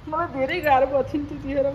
मलाई धेरै गाह्रो भएको थियो नि त्यतिखेर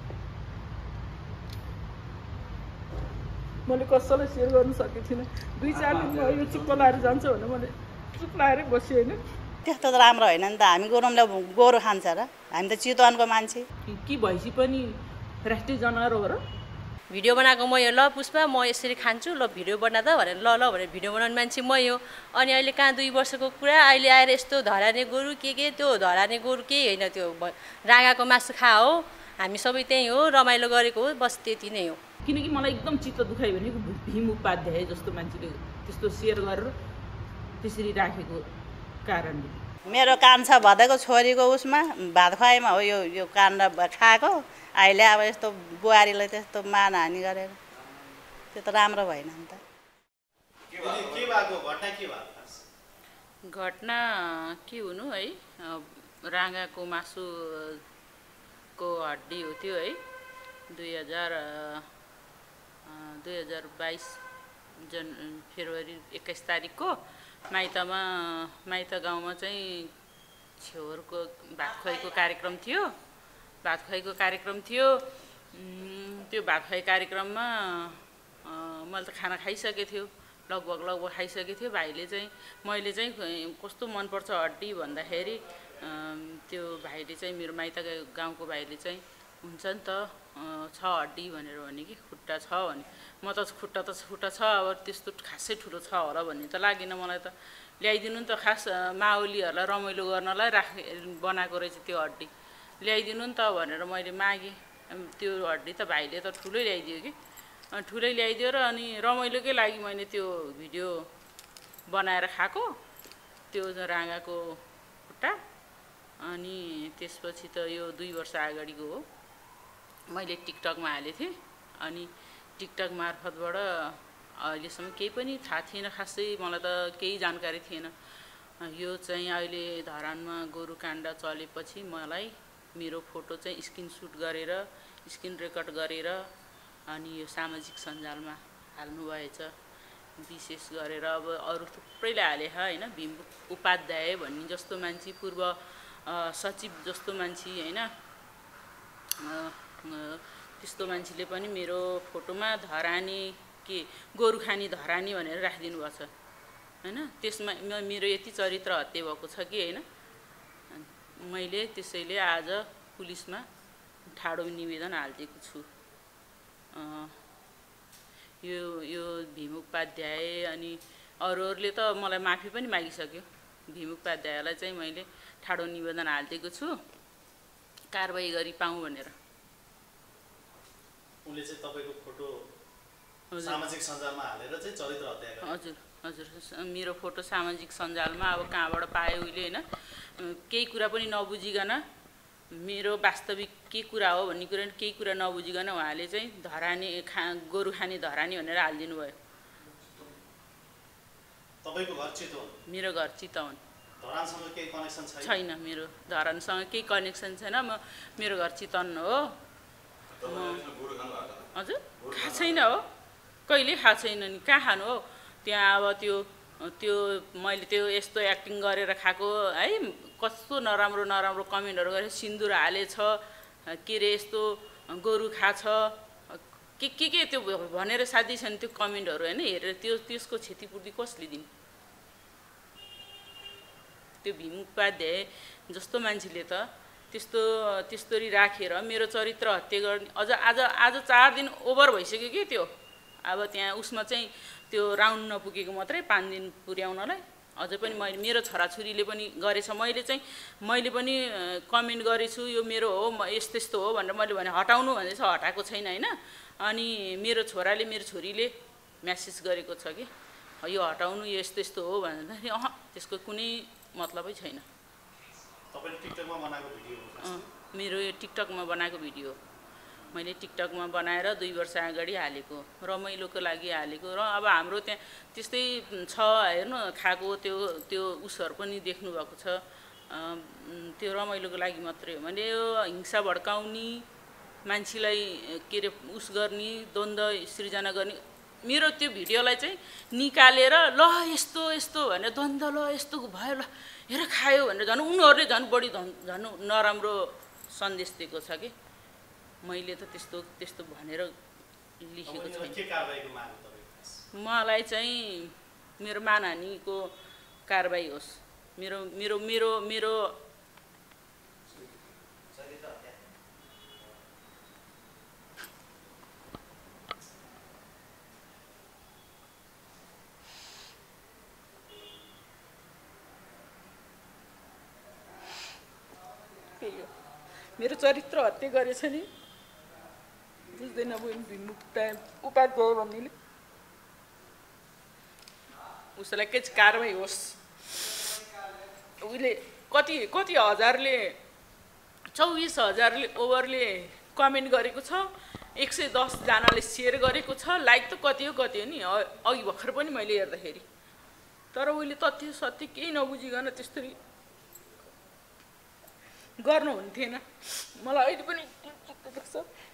मैले कसैलाई सेयर गर्न सकेको थिइनँ 2-4 दिनमा यो चुप्प लाएर जान्छ भने मैले चुप लाएरै बसेँ होइन त्यस्तो त राम्रो होइन नि त हामी गोरुमले गोरु खान्छ र हामी त चितवनको मान्छे कि भैँसी पनि राष्ट्रिय जनावर हो र भिडियो बनाएको म यो ल पुष्पा म यसरी खान्छु ल भिडियो बना त भनेर ल भनेर भिडियो बनाउने मान्छे मै हो अनि अहिले कहाँ 2 वर्षको कुरा अहिले आएर यस्तो धराने गोरु के त्यो धराने गोरु केही होइन त्यो राँगाको मासु खा हो हामी सबै त्यही हो रमाइलो गरेको हो बस त्यति नै हो किनकि मलाई एकदम चित्त दुखायो भने भीम उपाध्याय जस्तो मान्छेले त्यस्तो सेयर गरेर त्यसरी राखेको कारणले मेरो कान्छा भदैको छोरीको उसमा भात खुवाइमा हो यो काण्ड खाएको अहिले अब यस्तो बुहारीलाई त्यस्तो मानहानी गरेर त्यो त राम्रो भएन नि त घटना के हुनु है राँगाको मासुको हड्डी हो त्यो है 2022 फेब्रुअरी 21 तारिकको माइत गाउँमा चाहिँ छेउरको भात खुवाइको कार्यक्रम थियो त्यो भात खुवाइ कार्यक्रममा मैले त खाना खाइसकेको थियो लगभग खाइसकेको थियो भाइले चाहिँ मैले चाहिँ कस्तो मनपर्छ हड्डी भन्दाखेरि त्यो भाइले चाहिँ मेरो माइत गाउँको भाइले चाहिँ हुन्छ नि त छ हड्डी भनेर भने कि खुट्टा छ भने म त खुट्टा छ अब त्यस्तो खासै ठुलो छ होला भन्ने त लागेन मलाई त ल्याइदिनु नि त खास माओलीहरूलाई रमाइलो गर्नलाई बनाएको रहेछ त्यो हड्डी ल्याइदिनु नि त भनेर मैले मागेँ त्यो हड्डी त भाइले त ठुलै ल्याइदियो कि ठुलै ल्याइदियो र अनि रमाइलोकै लागि मैले त्यो भिडियो बनाएर खाएको त्यो राँगाको खुट्टा अनि त्यसपछि त यो 2 वर्ष अगाडिको हो मैले टिकटकमा हालेको थिएँ अनि टिकटक मार्फतबाट अहिलेसम्म केही पनि थाहा थिएन खासै मलाई त केही जानकारी थिएन यो चाहिँ अहिले धरानमा गोरु काण्ड चलेपछि मलाई मेरो फोटो चाहिँ स्क्रिनसुट गरेर स्क्रिन रेकर्ड गरेर अनि यो सामाजिक सञ्जालमा हाल्नुभएछ विशेष गरेर अब अरू थुप्रैले हाले हैन भीम उपाध्याय भन्ने जस्तो मान्छे पूर्व सचिव जस्तो मान्छे हैन त्यस्तो मान्छेले पनि मेरो फोटोमा धरानी के गोरुखानी धरानी भनेर राखिदिनु भएको छ हैन त्यसमा मेरो यति चरित्र हत्या भएको छ कि हैन मैले त्यसैले आज पुलिसमा ठाडो निवेदन हालिदिएको छु यो भीम उपाध्याय अनि अरूहरूले त मलाई माफी पनि मागिसक्यो भीम उपाध्यायलाई चाहिँ मैले ठाडो निवेदन हालिदिएको छु कारबाही गरी पाऊँ भनेर उले चाहिँ तपाईको फोटो सामाजिक सञ्जालमा हालेर चाहिँ चरित्र हत्या गरे हजुर मेरो फोटो सामाजिक सञ्जालमा अब कहाँबाट पाए उहिले हैन केही कुरा पनि नबुझिकन मेरो वास्तविक के कुरा हो भन्ने कुरा केही कुरा नबुझिकन उहाँले चाहिँ धरानी गोरुखानी धरानी भनेर हालिदिनु भयो तपाईको घर चितवन मेरो घर चितवन धरानसँग केही कनेक्सन छैन मेरो धरानसँग केही कनेक्सन छैन मेरो घर चितवन हो हजुर खा छैन हो कहिले खा छैन नि कहाँ खानु हो त्यहाँ अब त्यो मैले त्यो यस्तो एक्टिङ गरेर खाएको है कस्तो नराम्रो कमेन्टहरू गरेर सिन्दुर हालेछ के रे यस्तो गोरु खाछ के त्यो भनेर साथी छन् त्यो कमेन्टहरू हैन हेरेर त्यसको क्षतिपूर्ति कसले दिने त्यो भीम उपाध्याय जस्तो मान्छेले त त्यस्तोरी राखेर मेरो चरित्र हत्या गर्ने आज 4 दिन ओभर भइसक्यो कि त्यो अब त्यहाँ उसमा चाहिँ त्यो राउन्ड नपुगेको मात्रै 5 दिन पुर्याउनलाई अझै पनि मेरो छोराछोरीले पनि गरेछ मैले पनि कमेन्ट गरेछु यो मेरो हो यस्तो हो भनेर मैले भने हटाउनु भनेछ हटाएको छैन हैन अनि मेरो छोराले मेरो छोरीले मेसेज गरेको छ कि यो हटाउनु यो यस्तो हो भनेर त्यसको कुनै मतलबै छैन तपाईले टिकटकमा बनाएको भिडियो हो मेरो यो टिकटकमा बनाएको भिडियो मैले टिकटकमा बनाएर 2 वर्ष अगाडि हालेको रमाइलोको लागि हालेको र अब हाम्रो त्यहाँ त्यस्तै छ हेर्नु खाएको त्यो उसहरु पनि देख्नु भएको छ त्यो रमाइलोको लागि मात्रै हो मैले यो हिंसा भड्काउने मान्छेलाई के रे उस गर्ने द्वन्द्व सृजना गर्ने मेरो त्यो भिडियोलाई चाहिँ निकालेर ल यस्तो भनेर द्वन्द्व ल यस्तो भयो ल हेर खायो भनेर झन् उनीहरुले झन् बढी झन् नराम्रो सन्देश दिएको छ कि मैले त त्यस्तो भनेर लेखेको छैन। के कारबाहीको माग हो तपाईको? मलाई चाहिँ मेरो मानहानिको कारबाही होस्। मेरो मेरो मेरो मेरो मेरो चरित्र हत्या गरेछ नि, बुझ्दैन विमुक्ता उपाध्याय भन्नेले। उसलाई के कारबाही होस्। उसले कति हजारले 24,000 ओभरले कमेन्ट गरेको छ, 110 जनाले सेयर गरेको छ, लाइक त कति हो नि। अघि भर्खर पनि मैले हेर्दाखेरि, तर उसले तथ्य सत्य केही नबुझिकन त्यस्तरी गर्नु हुन्थेन। मलाई अहिले पनि चित्त दुख्छ।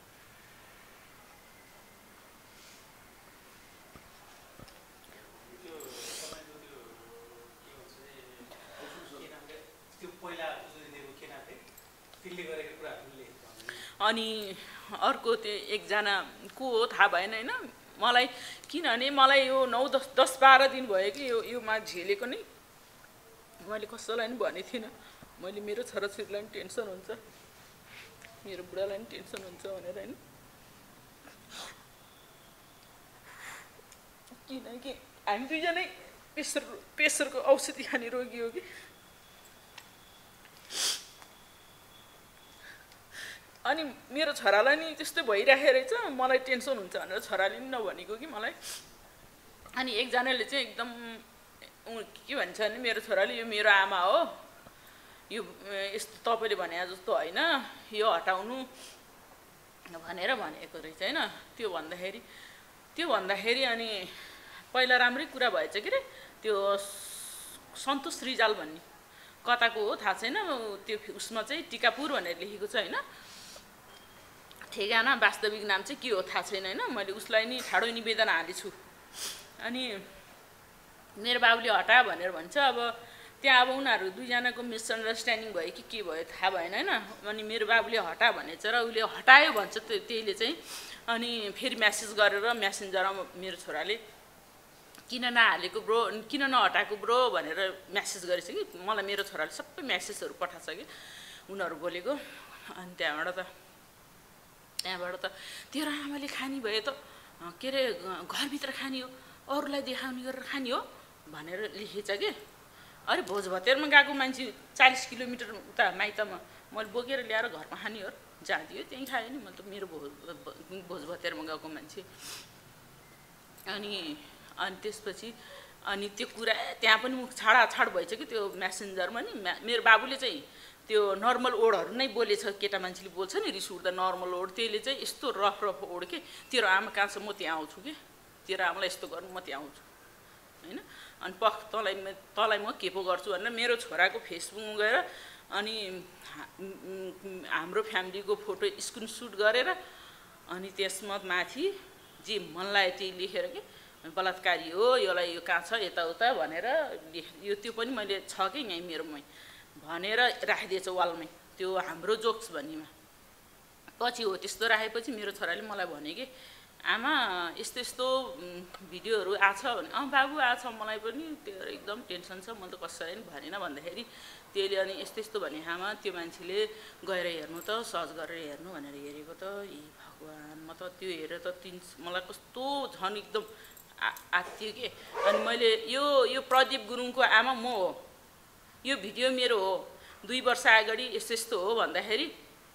अनि अर्को त्यो एकजना को हो थाहा भएन होइन मलाई, किनभने मलाई यो 9-10-12 दिन भयो कि योमा झेलेको नै। मैले कसैलाई पनि भनेको थिइनँ, मैले मेरो छोराछोरीलाई पनि टेन्सन हुन्छ, मेरो बुढालाई पनि टेन्सन हुन्छ भनेर होइन। किनकि हामी दुईजनै प्रेसरको औषधि खाने रोगी हो कि। अनि मेरो छोरालाई नि त्यस्तै भइराखेको रहेछ, मलाई टेन्सन हुन्छ भनेर छोराले नि नभनेको कि मलाई। अनि एकजनाले चाहिँ एकदम के भन्छ भने मेरो छोराले यो मेरो आमा हो, यो यस्तो तपाईँले भने जस्तो होइन, यो हटाउनु भनेर भनेको रहेछ होइन। त्यो भन्दाखेरि अनि पहिला राम्रै कुरा भएछ के रे। त्यो सन्तोष रिजाल भन्ने कताको हो थाहा छैन, त्यो उसमा चाहिँ टिकापुर भनेर लेखेको छ होइन। ठेगाना वास्तविक नाम चाहिँ के हो थाहा छैन होइन। मैले उसलाई नि ठाडो निवेदन हालेछु। अनि मेरो बाबुले हटा भनेर भन्छ। अब त्यहाँ अब उनीहरू दुईजनाको मिसअन्डरस्ट्यान्डिङ भयो कि के भयो थाहा भएन होइन। अनि मेरो बाबुले हटा भनेछ र उसले हटायो भन्छ त्यहीले चाहिँ। अनि फेरि म्यासेज गरेर म्यासेन्जरमा मेरो छोराले किन नहालेको ब्रो, किन नहटाएको ब्रो भनेर म्यासेज गरेछ कि मलाई। मेरो छोराले सबै म्यासेजहरू पठाएको छ कि उनीहरू बोलेको। अनि त्यहाँबाट त तेरो आमाले खानी भए त के अरे घरभित्र खानी हो, अरूलाई देखाउने गरेर खानी हो भनेर लेखेछ कि। अरे भोज भतेरमा गएको मान्छे 40 किलोमिटर उता माइतमा मैले बोकेर ल्याएर घरमा खाने हो, जहाँ दियो त्यहीँ खायो नि। मैले त मेरो भोज भतेरमा गएको मान्छे। अनि त्यसपछि अनि त्यो कुरा त्यहाँ पनि छाडाछाड भएछ कि त्यो म्यासेन्जरमा नि। मेरो बाबुले चाहिँ त्यो नर्मल ओडहरू नै बोलेछ, केटा मान्छेले बोल्छ नि रिस उठ्दा नर्मल ओड, त्यसले चाहिँ यस्तो रफ ओड कि तेरो आमा कहाँ छ म त्यहाँ आउँछु कि, तेरो आमालाई यस्तो गर्नु म त्यहाँ आउँछु होइन। अनि तँलाई म के पो गर्छु भनेर मेरो छोराको फेसबुकमा गएर अनि हाम्रो फ्यामिलीको फोटो स्क्रिनसुट गरेर अनि त्यसमा माथि जे मन लाग्यो त्यही लेखेर कि बलात्कारी हो, यसलाई यो कहाँ छ यताउता भनेर यो त्यो पनि मैले छ कि यहीँ मेरोमै भनेर राखिदिएछ वालमै, त्यो हाम्रो जोक्स भन्नेमा। पछि हो त्यस्तो राखेपछि मेरो छोराले मलाई भने कि आमा यस्तो यस्तो भिडियोहरू आछ भने। बाबु आछ, मलाई पनि त्यो एकदम टेन्सन छ, मैले त कसैलाई पनि भनेन भन्दाखेरि त्यसले अनि यस्तो यस्तो भने आमा त्यो मान्छेले गएर हेर्नु त, सर्च गरेर हेर्नु भनेर हेरेको त। ए भगवान्, म त त्यो हेरेर त मलाई कस्तो झन् एकदम आत्तियो कि। अनि मैले यो प्रदीप गुरुङको आमा म हो, यो भिडियो मेरो हो, 2 वर्ष अगाडि यस्तो यस्तो हो भन्दाखेरि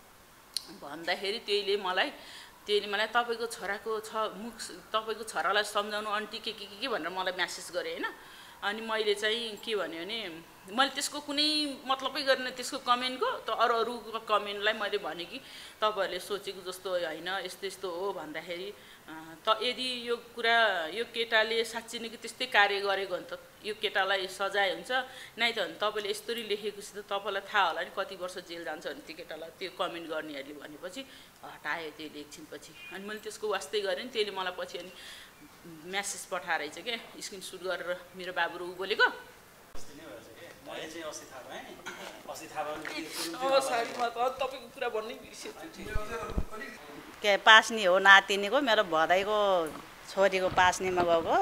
त्यसले मलाई तपाईँको छोराको मुख, तपाईँको छोरालाई सम्झाउनु आन्टी के भनेर मलाई म्यासेज गरे होइन। अनि मैले चाहिँ के भन्यो भने मैले त्यसको कुनै मतलबै गरेन त्यसको कमेन्टको। त अरूको कमेन्टलाई मैले भने कि तपाईँहरूले सोचेको जस्तो होइन, यस्तो यस्तो हो भन्दाखेरि त यदि यो कुरा यो केटाले साँच्ची नै त्यस्तै कार्य गरेको भने त यो केटालाई सजाय हुन्छ नै त। भने तपाईँले यस्तरी लेखेपछि त तपाईँलाई थाहा होला नि कति वर्ष जेल जान्छ भने त्यो केटालाई त्यो कमेन्ट गर्नेहरूले भनेपछि हटायो त्यसले एकछिनपछि। अनि मैले त्यसको वास्तै गरेँ नि, त्यसले मलाई पछि अनि म्यासेज पठाएर रहेछ क्या स्क्रिनसुट गरेर मेरो बाबु र ऊ बोलेको। मैले चाहिँ अस्ति थाहा पाएँ अस्ति थाहा सारी म त तपाईँको कुरा भन्नै बिर्सेँ के पास्नी हो नातिनीको मेरो भदैको छोरीको पास्नीमा गएको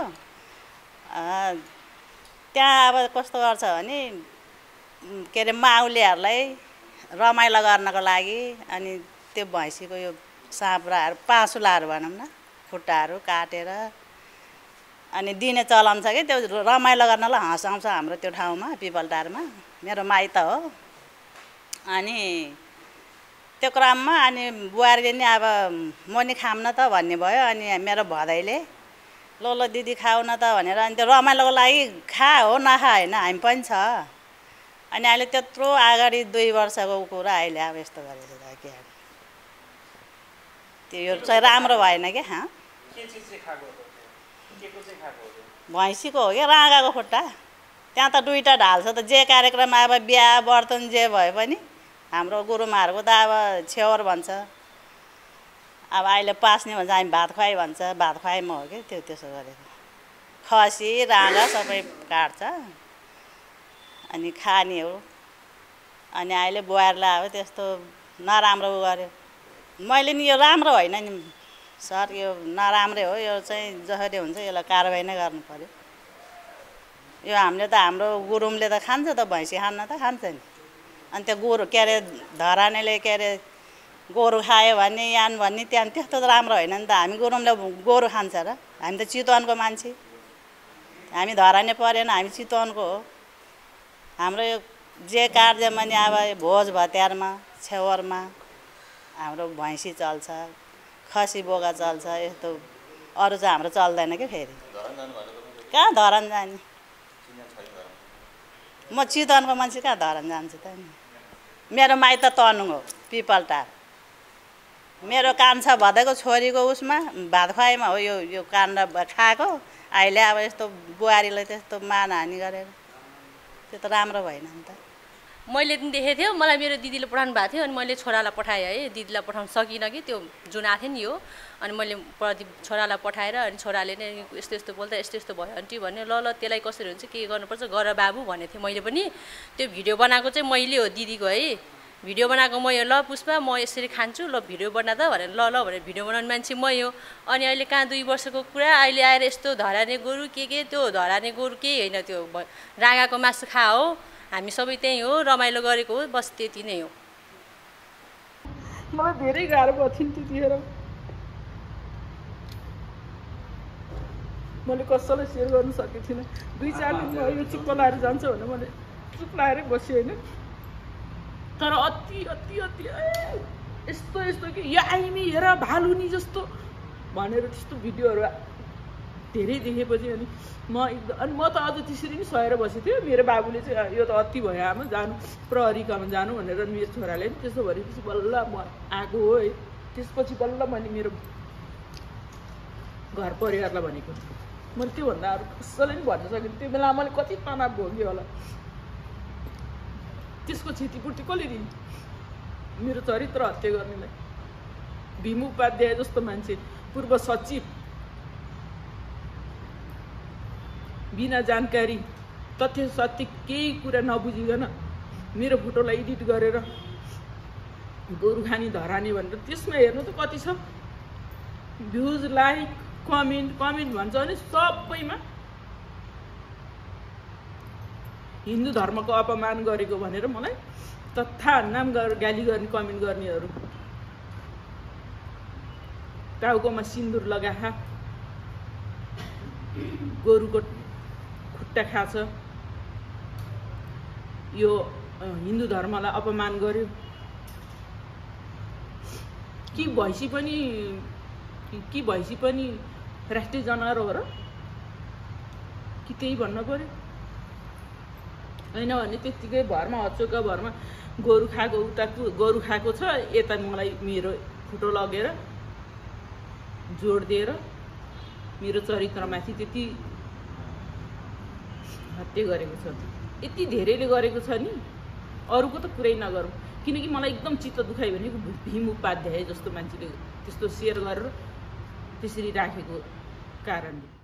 त्यहाँ अब कस्तो गर्छ भने के अरे माउलेहरूलाई रमाइलो गर्नको लागि अनि त्यो भैँसीको यो साँप्राहरू पाँसुलाहरू भनौँ न खुट्टाहरू काटेर अनि दिने चलन छ कि त्यो रमाइलो गर्नलाई हँसाउँछ हाम्रो त्यो ठाउँमा पिपलटारमा मेरो माइत हो अनि त्यो क्रममा अनि बुहारीले नि अब म नि खाऊँ न त भन्ने भयो अनि मेरो भदैले ल दिदी खाऊ न त भनेर अनि त्यो रमाइलोको लागि खा हो नखा होइन हामी पनि छ अनि अहिले त्यत्रो अगाडि 2 वर्षको कुरा अहिले अब यस्तो गरेको छ के त्यो यो चाहिँ राम्रो भएन क्या भैँसीको हो क्या राँगाको खुट्टा त्यहाँ त 2टा ढाल्छ त जे कार्यक्रम अब बिहा बर्तन जे भए पनि हाम्रो गुरुमाहरूको त अब छेवर भन्छ अब अहिले पास्ने भन्छ हामी भात खुवाई भन्छ भात खुवाइमा हो कि त्यो त्यसो गरेको खसी राँगा सबै काट्छ अनि खाने हो अनि अहिले बुहारीलाई अब त्यस्तो नराम्रो गर्यो मैले नि यो राम्रो होइन नि सर यो नराम्रै हो यो चाहिँ जसरी हुन्छ यसलाई कारबाही नै गर्नु पर्यो यो हामीले त हाम्रो गुरुङले त खान्छ त भैँसी खान्न त खान्छ नि अनि त्यो गोरु के अरे धरानेले के अरे गोरु खायो भने यान भन्ने त्यहाँ त्यस्तो त राम्रो होइन नि त हामी गुरुङले गोरु खान्छ र हामी त चितवनको मान्छे हामी धराने परेन हामी चितवनको हो हाम्रो यो जे कार्यमा नि अब भोज भत्यारमा छेवरमा हाम्रो भैँसी चल्छ खसी बोका चल्छ यस्तो अरू चाहिँ हाम्रो चल्दैन क्या फेरि कहाँ धरान जाने म चितवनको मान्छे कहाँ धरान जान्छु त नि मेरो माइत तनुङ हो पिपलटार मेरो कान्छा भदैको छोरीको उसमा भात खुवाइमा हो यो काण्ड खाएको अहिले अब यस्तो बुहारीलाई त्यस्तो मानहानी गरेर त्यो त राम्रो भएन नि त मैले पनि देखेको थियो मलाई मेरो दिदीले पठाउनु भएको थियो अनि मैले छोरालाई पठाएँ है दिदीलाई पठाउन सकिनँ कि त्यो जुन आएको थियो नि यो अनि मैले छोरालाई पठाएर अनि छोराले नै यस्तो यस्तो बोल्दा यस्तो यस्तो भयो आन्टी भन्यो ल त्यसलाई कसरी हुन्छ के गर्नुपर्छ गर बाबु भनेको थिएँ मैले पनि त्यो भिडियो बनाएको चाहिँ मैले हो दिदीको है भिडियो बनाएको म यो ल पुष्पा म यसरी खान्छु ल भिडियो बना त भनेर ल भनेर भिडियो बनाउने मान्छे म हो अनि अहिले कहाँ 2 वर्षको कुरा अहिले आएर यस्तो धराने गोरु के त्यो धराने गोरु केही होइन त्यो राँगाको मासु खा हो हामी सबै त्यही हो रमाइलो गरेको हो बस त्यति नै हो मलाई धेरै गाह्रो भयो थियो त्यतिखेर मैले कसैलाई सेयर गर्न सकेको थिइनँ 2-4 दिन यो चुप्प लाएर जान्छ भने मैले चुप लाएरै बसेँ होइन तर अति अति अति यस्तो यस्तो कि या आइमी हेर भालुनी जस्तो भनेर त्यस्तो भिडियोहरू धेरै देखेपछि अनि म त अझ त्यसरी नै सहेर बसेको थिएँ मेरो बाबुले चाहिँ यो त अति भयो आमा जानु प्रहरीकामा जानु भनेर मेरो छोराले नि त्यसो भनेपछि बल्ल म आएको हो है त्यसपछि बल्ल मैले मेरो घर परिवारलाई भनेको मैले त्योभन्दा अरू कसैले पनि भन्न सकेन त्यो बेला मैले कति तनाव भोगेँ होला त्यसको क्षतिपूर्ति कसले दिने मेरो चरित्र हत्या गर्नेलाई भीम उपाध्याय जस्तो मान्छे पूर्व सचिव बिना जानकारी तथ्य सत्य केही कुरा नबुझिकन मेरो फोटोलाई एडिट गरेर गोरु खानी धरानी भनेर त्यसमा हेर्नु त कति छ भ्युज लाइक कमेन्ट भन्छ भने सबैमा हिन्दू धर्मको अपमान गरेको भनेर मलाई तथा नाम गाली गर्ने कमेन्ट गर्नेहरू टाउकोमा सिन्दुर लगाहा गोरुको खुट्टा खाछ यो हिन्दू धर्मलाई अपमान गर्यो कि भैँसी पनि राष्ट्रिय जनावर हो र कि त्यही भन्न पर्यो होइन भने त्यतिकै भरमा हचोका भरमा गोरु खाएको छ यता मलाई मेरो फोटो लगेर जोड दिएर मेरो चरित्रमाथि त्यति हत्या गरेको छ यति धेरैले गरेको छ नि अरूको त कुरै नगरौँ किनकि मलाई एकदम चित्त दुखायो भनेको भीम उपाध्याय जस्तो मान्छेले त्यस्तो सेयर गरेर त्यसरी राखेको कारणले